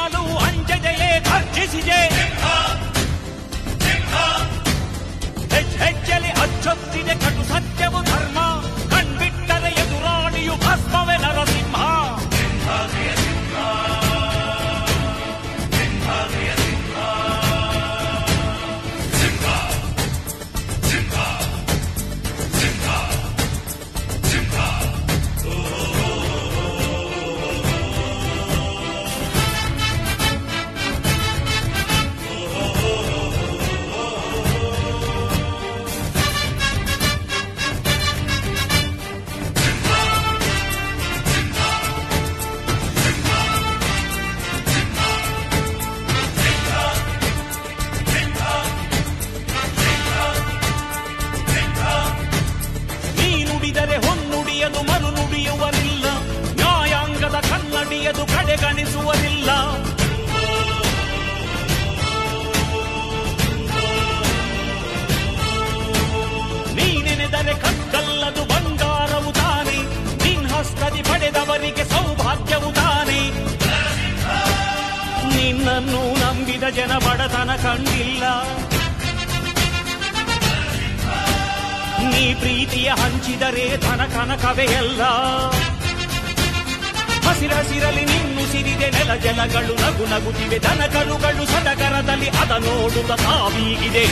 ಸಿಡಿಲಿನಲು ಅಂಜದೆಯೇ ಘರ್ಜಿಸಿದೆ. ಹೆಜ್ಜೆಲಿ ಅಚ್ಚೊತ್ತಿದೆ ಕಟು ಸತ್ಯವು ಧರ್ಮ, ಕಣ್ಬಿಟ್ಟರೆ ಎದುರಾಳಿಯು ಭಸ್ಮವೇ ನರಸಿಂಹ. ಮರು ನುಡಿಯುವರಿಲ್ಲ, ನ್ಯಾಯಾಂಗದ ಕನ್ನಡಿಯದು ಕಡೆಗಣಿಸುವರಿಲ್ಲ. ನೀನೆನೆದರೆ ಕಕ್ಕಲ್ಲದು ಬಂಗಾರವು ತಾನೆ, ನಿನ್ಹಸ್ತದಿ ಪಡೆದವರಿಗೆ ಸೌಭಾಗ್ಯವು ತಾನೆ. ನಿನ್ನನ್ನು ನಂಬಿದ ಜನ ಬಡತನ ಕಂಡಿಲ್ಲ, ನೀ ಪ್ರೀತಿಯ ಹಂಚಿದರೆ ಧನ ಕನಕವೇ ಎಲ್ಲ. ಹಸಿರಸಿರಲಿ ನಿನ್ನುಸಿರಿದೆ ನೆಲ ಜಲಗಳು ನಗು ನಗುತ್ತಿವೆ, ದನ ಕರುಗಳು ಸಡಗರದಲ್ಲಿ ಅದ ನೋಡುತ್ತ ತಾವೀಗಿದೆ.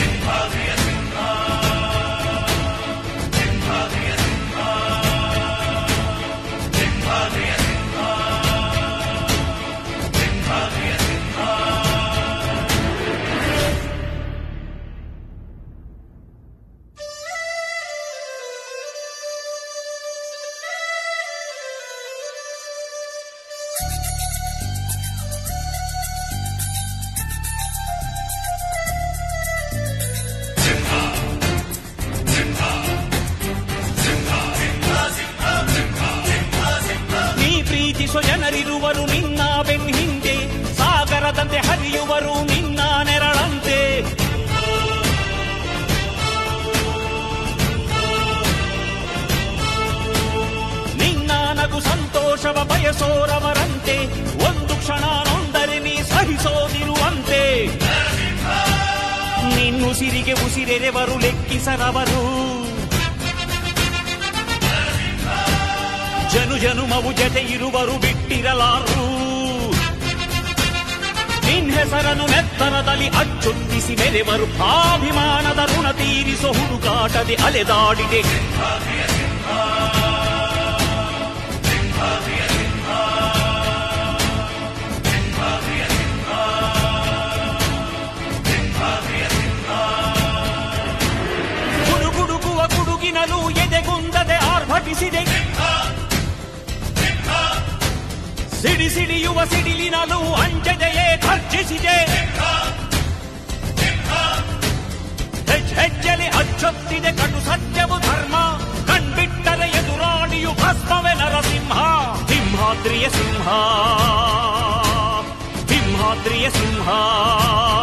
ಜನರಿರುವರು ನಿನ್ನ ಬೆನ್ ಹಿಂದೆ, ಸಾಗರದಂತೆ ಹರಿಯುವರು ನಿನ್ನ ನೆರಳಂತೆ. ನಿನ್ನ ನಗು ಸಂತೋಷವ ಬಯಸೋರವರಂತೆ, ಒಂದು ಕ್ಷಣ ನೊಂದರೆ ನೀ ಸಹಿಸೋದಿರುವಂತೆ. ನಿನ್ನುಸಿರಿಗೆ ಉಸಿರೆರೆವರು ಲೆಕ್ಕಿಸರವರು, ಜನು ಜನುಮವು ಜತೆ ಇರುವರು ಬಿಟ್ಟಿರಲಾರು. ನಿನ್ ಹೆಸರನ್ನು ನೆತ್ತರದಲ್ಲಿ ಅಚ್ಚೊತ್ತಿಸಿ ಮೆರೆವರು, ಆಭಿಮಾನದ ಋಣ ತೀರಿಸೋ ಹುಡುಕಾಟದೆ ಅಲೆದಾಡಿದೆ. ಗುಡುಗುಡುಗುವ ಗುಡುಗಿನಲು ಎದೆಗುಂದದೆ ಆರ್ಭಟಿಸಿದೆ, ಸಿಡಿ ಸಿಡಿಯುವ ಸಿಡಿಲಿನಲು ಅಂಜದೆಯೇ ಘರ್ಜಿಸಿದೆ. ಹೆಜ್ಜೆಲಿ ಅಚ್ಚೊತ್ತಿದೆ ಕಟು ಸತ್ಯವು ಧರ್ಮ, ಕಣ್ಬಿಟ್ಟರೆ ಎದುರಾಳಿಯು ಭಸ್ಮವೇ ನರಸಿಂಹ. ಸಿಂಹಾದ್ರಿಯ ಸಿಂಹ, ಸಿಂಹಾದ್ರಿಯ ಸಿಂಹ.